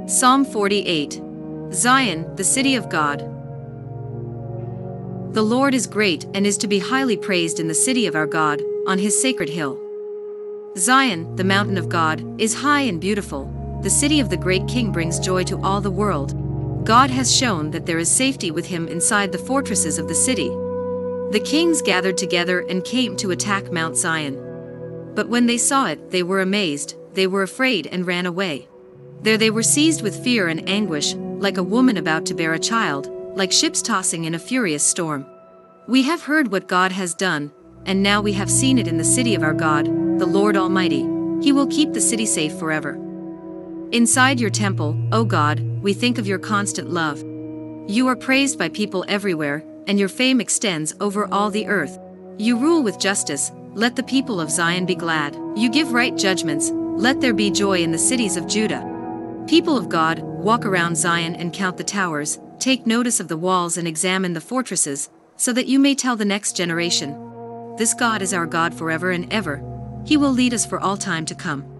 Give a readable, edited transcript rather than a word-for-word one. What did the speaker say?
Psalm 48. Zion, the city of God. The Lord is great and is to be highly praised in the city of our God, on his sacred hill. Zion, the mountain of God, is high and beautiful. The city of the great King brings joy to all the world. God has shown that there is safety with him inside the fortresses of the city. The kings gathered together and came to attack Mount Zion. But when they saw it, they were amazed, they were afraid and ran away. There they were seized with fear and anguish, like a woman about to bear a child, like ships tossing in a furious storm. We have heard what God has done, and now we have seen it in the city of our God, the Lord Almighty. He will keep the city safe forever. Inside your temple, O God, we think of your constant love. You are praised by people everywhere, and your fame extends over all the earth. You rule with justice, let the people of Zion be glad. You give right judgments, let there be joy in the cities of Judah. People of God, walk around Zion and count the towers, take notice of the walls and examine the fortresses, so that you may tell the next generation. This God is our God forever and ever. He will lead us for all time to come.